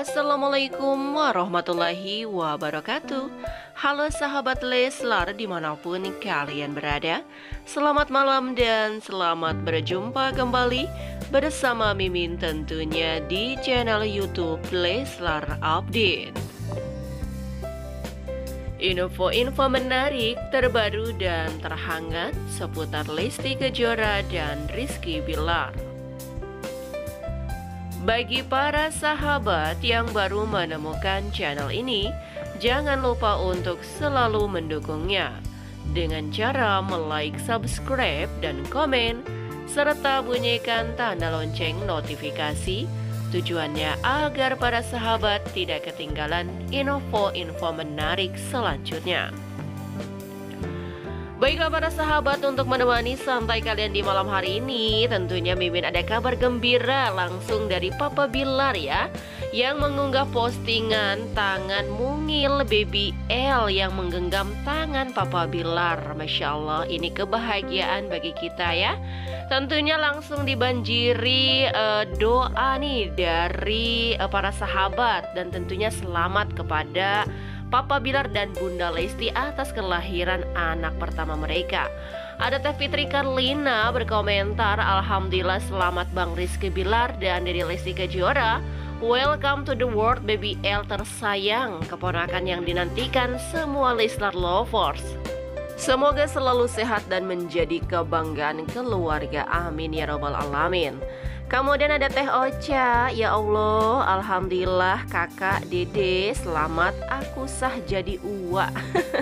Assalamualaikum warahmatullahi wabarakatuh. Halo sahabat Leslar dimanapun kalian berada. Selamat malam dan selamat berjumpa kembali bersama Mimin tentunya di channel YouTube Leslar Update. Info-info menarik, terbaru dan terhangat seputar Lesti Kejora dan Rizky Bilar. Bagi para sahabat yang baru menemukan channel ini, jangan lupa untuk selalu mendukungnya dengan cara like, subscribe, dan komen, serta bunyikan tanda lonceng notifikasi. Tujuannya agar para sahabat tidak ketinggalan info-info menarik selanjutnya. Baiklah para sahabat, untuk menemani santai kalian di malam hari ini, tentunya Mimin ada kabar gembira langsung dari Papa Bilar ya, yang mengunggah postingan tangan mungil baby L yang menggenggam tangan Papa Bilar. Masya Allah, ini kebahagiaan bagi kita ya. Tentunya langsung dibanjiri doa nih dari para sahabat, dan tentunya selamat kepada Papa Bilar dan Bunda Lesti atas kelahiran anak pertama mereka. Ada Teh Fitri Karlina berkomentar, Alhamdulillah selamat Bang Rizky Bilar dan Dede Lesti Kejora. Welcome to the world baby L tersayang, keponakan yang dinantikan semua Leslar lovers. Semoga selalu sehat dan menjadi kebanggaan keluarga, amin ya robbal alamin. Kemudian ada Teh Ocha, ya Allah, alhamdulillah kakak Dede selamat, aku sah jadi uwa.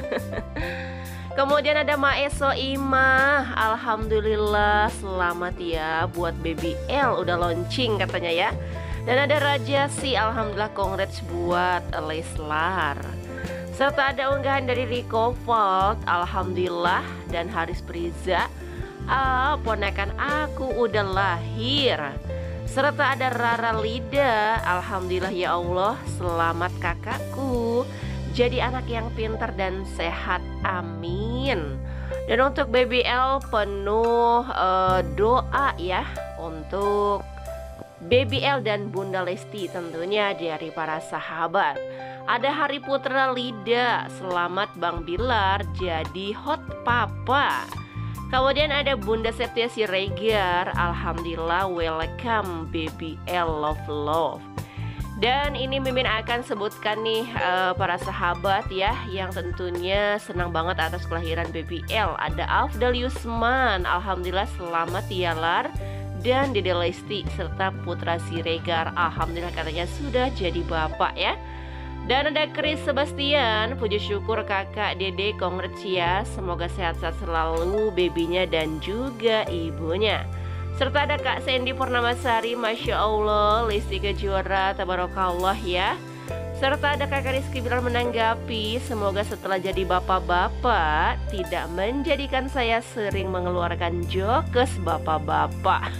Kemudian ada Maeso Imah, alhamdulillah selamat ya buat baby L udah launching katanya ya. Dan ada Raja Si, alhamdulillah congrats buat Leslar. Serta ada unggahan dari Rico Volt, alhamdulillah, dan Haris Priza, ponakan aku udah lahir. Serta ada Rara Lida, alhamdulillah ya Allah, selamat kakakku jadi anak yang pintar dan sehat, amin. Dan untuk baby L penuh doa ya untuk baby L dan Bunda Lesti tentunya dari para sahabat. Ada Hari Putra Lida, selamat Bang Bilar jadi hot papa. Kemudian ada Bunda Setia Siregar, alhamdulillah welcome baby L love. Dan ini Mimin akan sebutkan nih para sahabat ya yang tentunya senang banget atas kelahiran baby L. Ada Afdal Yusman, alhamdulillah selamat ya Lar dan Dede Lesti serta Putra Siregar, alhamdulillah katanya sudah jadi bapak ya. Dan ada Chris Sebastian, puji syukur kakak Dede, congrats ya, semoga sehat-sehat selalu babynya dan juga ibunya. Serta ada Kak Sandy Purnamasari, Masya Allah, Lesti Kejora, tabarakallah ya. Serta ada kakak Rizky Bilar menanggapi, semoga setelah jadi bapak-bapak tidak menjadikan saya sering mengeluarkan jokes bapak-bapak.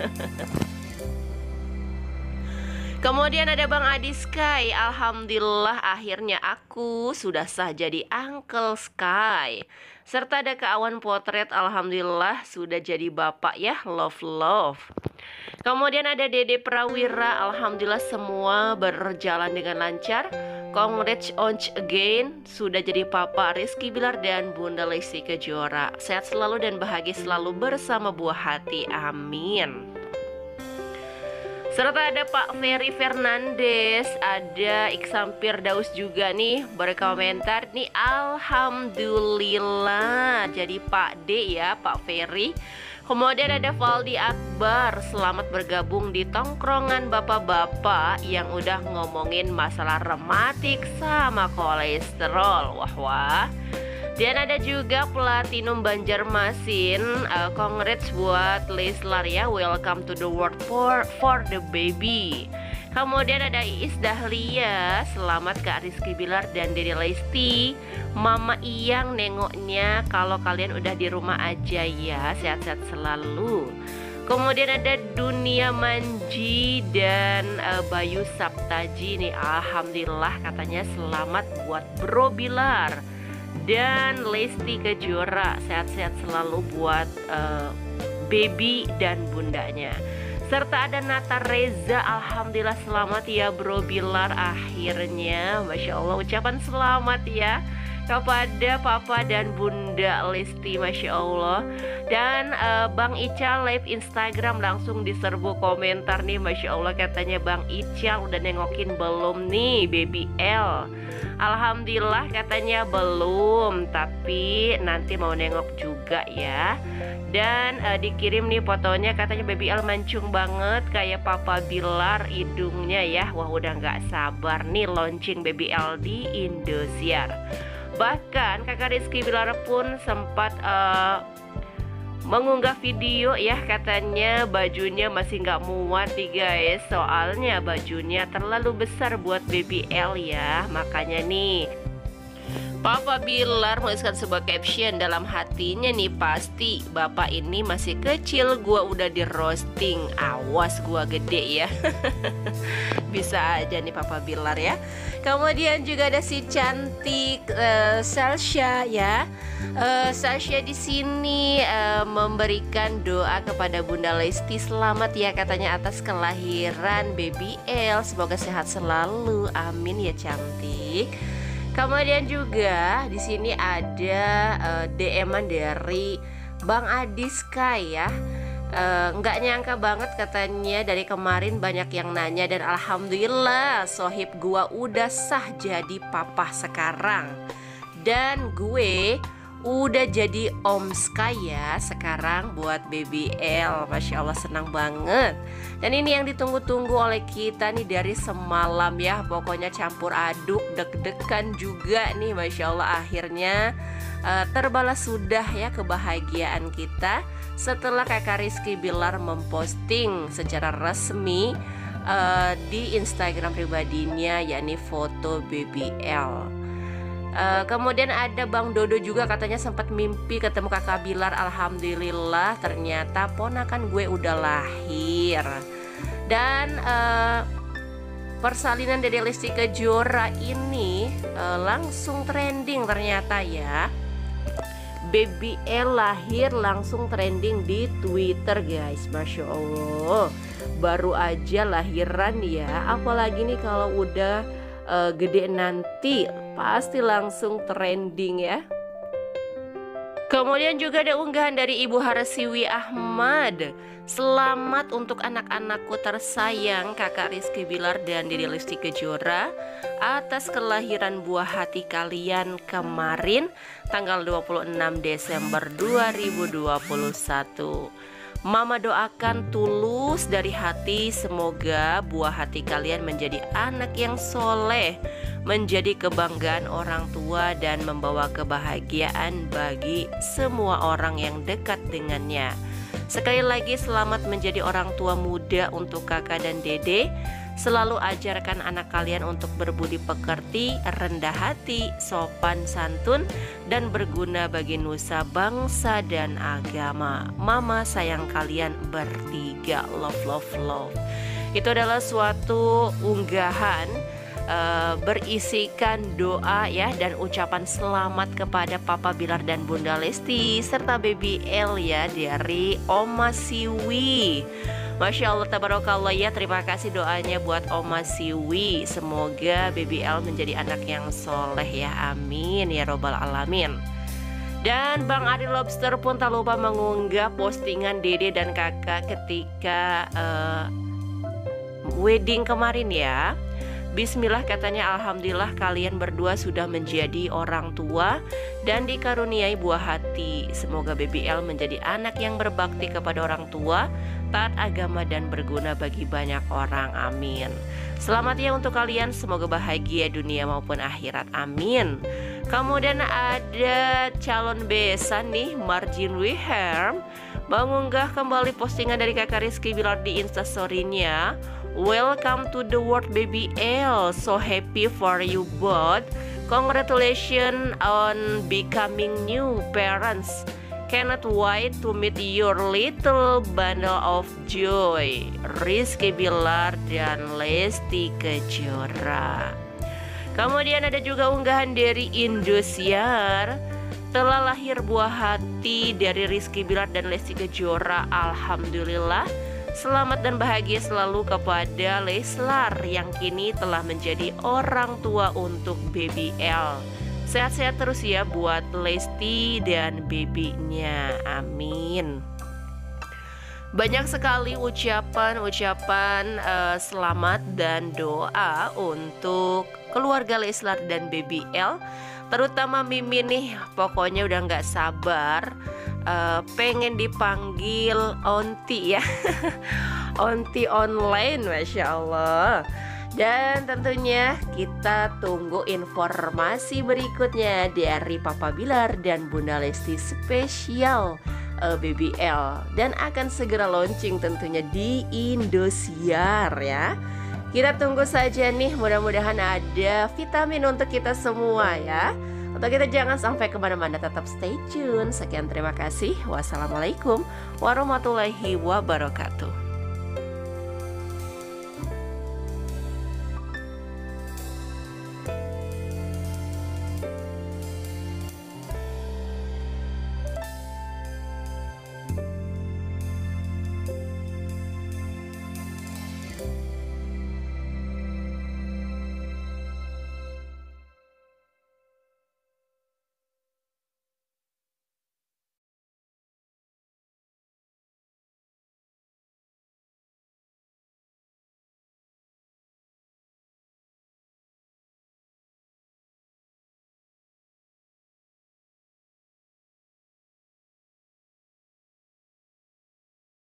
Kemudian ada Bang Adi Sky, alhamdulillah akhirnya aku sudah sah jadi Uncle Sky. Serta ada Kak Awan Potret, alhamdulillah sudah jadi bapak ya, love. Kemudian ada Dede Prawira, alhamdulillah semua berjalan dengan lancar. Congrats once again, sudah jadi papa Rizky Bilar dan Bunda Lesti Kejora. Sehat selalu dan bahagia selalu bersama buah hati, amin. Serta ada Pak Ferry Fernandes, ada Iksan Firdaus juga nih berkomentar nih, alhamdulillah jadi Pak D ya Pak Ferry. Kemudian ada Valdi Akbar, selamat bergabung di tongkrongan bapak-bapak yang udah ngomongin masalah rematik sama kolesterol. Wah. Dan ada juga Platinum Banjarmasin, congrats buat Leslar ya, welcome to the world for the baby. Kemudian ada Iis Dahlia, selamat Kak Rizky Bilar dan Dede Lesti. Mama Iyang nengoknya kalau kalian udah di rumah aja ya, sehat-sehat selalu. Kemudian ada Dunia Manji dan Bayu Saptaji nih, alhamdulillah katanya selamat buat Bro Bilar dan Lesti Kejora, sehat-sehat selalu buat baby dan bundanya. serta ada Nata Reza. Alhamdulillah selamat ya Bro Bilar, akhirnya Masya Allah ucapan selamat ya kepada Papa dan Bunda Lesti, Masya Allah. Dan Bang Ical live Instagram langsung diserbu komentar nih, Masya Allah, katanya Bang Ical udah nengokin belum nih Baby L? Alhamdulillah katanya belum, tapi nanti mau nengok juga ya. Dan dikirim nih fotonya, katanya Baby L mancung banget kayak Papa Bilar hidungnya ya. Wah udah gak sabar nih launching Baby L di Indosiar. Bahkan kakak Rizky Bilar pun sempat mengunggah video ya, katanya bajunya masih nggak muat nih guys, soalnya bajunya terlalu besar buat Baby L ya. Makanya nih Papa Bilar menuliskan sebuah caption dalam hatinya nih, pasti bapak ini masih kecil, gua udah di roasting, awas gua gede ya. Bisa aja nih Papa Bilar ya. Kemudian juga ada si cantik Sasha ya. Sasha di sini memberikan doa kepada Bunda Lesti, selamat ya katanya atas kelahiran Baby L, semoga sehat selalu, amin ya cantik. Kemudian juga di sini ada DM-an dari Bang Adiska ya. Nggak nyangka banget katanya, dari kemarin banyak yang nanya dan alhamdulillah sohib gua udah sah jadi papa sekarang. Dan gue udah jadi om Skaya sekarang buat Baby L. Masya Allah senang banget. Dan ini yang ditunggu-tunggu oleh kita nih dari semalam ya. Pokoknya campur aduk, deg-degan juga nih, Masya Allah. Akhirnya terbalas sudah ya kebahagiaan kita setelah kakak Rizky Bilar memposting secara resmi di Instagram pribadinya, yakni foto Baby L. Kemudian ada Bang Dodo juga, katanya sempat mimpi ketemu kakak Bilar. Alhamdulillah ternyata ponakan gue udah lahir. Dan persalinan dari Lesti Kejora ini langsung trending ternyata ya. Baby L lahir langsung trending di Twitter guys, Masya Allah. Baru aja lahiran ya, apalagi nih kalau udah gede nanti pasti langsung trending ya. Kemudian juga ada unggahan dari Ibu Harsiwi Ahmad. Selamat untuk anak-anakku tersayang kakak Rizky Bilar dan Dede Lesti Kejora atas kelahiran buah hati kalian kemarin tanggal 26 Desember 2021. Mama doakan tulus dari hati, semoga buah hati kalian menjadi anak yang soleh, menjadi kebanggaan orang tua dan membawa kebahagiaan bagi semua orang yang dekat dengannya. Sekali lagi selamat menjadi orang tua muda untuk kakak dan dede. Selalu ajarkan anak kalian untuk berbudi pekerti, rendah hati, sopan santun, dan berguna bagi nusa bangsa dan agama. Mama sayang kalian bertiga. Love, love, love. Itu adalah suatu unggahan berisikan doa ya dan ucapan selamat kepada Papa Bilar dan Bunda Lesti serta Baby L ya dari Oma Siwi. Masya Allah tabarakallah ya, terima kasih doanya buat Oma Siwi. Semoga Baby L menjadi anak yang soleh ya, amin ya robbal alamin. Dan Bang Ari Lobster pun tak lupa mengunggah postingan Dede dan kakak ketika wedding kemarin ya. Bismillah katanya, alhamdulillah kalian berdua sudah menjadi orang tua dan dikaruniai buah hati. Semoga Baby L menjadi anak yang berbakti kepada orang tua, taat agama dan berguna bagi banyak orang, amin. Selamat ya untuk kalian, semoga bahagia dunia maupun akhirat, amin. Kemudian ada calon besan nih, Marjin Wiherm mengunggah kembali postingan dari kakak Rizky Bilar di instastory-nya. Welcome to the world Baby L, so happy for you both. Congratulations on becoming new parents. Cannot wait to meet your little bundle of joy. Rizky Bilar dan Lesti Kejora. Kemudian ada juga unggahan dari Indosiar. Telah lahir buah hati dari Rizky Bilar dan Lesti Kejora. Alhamdulillah Selamat dan bahagia selalu kepada Leslar yang kini telah menjadi orang tua untuk baby L. Sehat-sehat terus ya buat Lesti dan babynya, amin. Banyak sekali ucapan-ucapan selamat dan doa untuk keluarga Leslar dan baby L. Terutama Mimin nih, pokoknya udah gak sabar pengen dipanggil Onti ya. Onti online, Masya Allah. Dan tentunya kita tunggu informasi berikutnya dari Papa Bilar dan Bunda Lesti spesial baby L, dan akan segera launching tentunya di Indosiar ya. Kita tunggu saja nih, mudah-mudahan ada vitamin untuk kita semua ya. Atau kita jangan sampai kemana-mana, tetap stay tune. Sekian, terima kasih. Wassalamualaikum warahmatullahi wabarakatuh.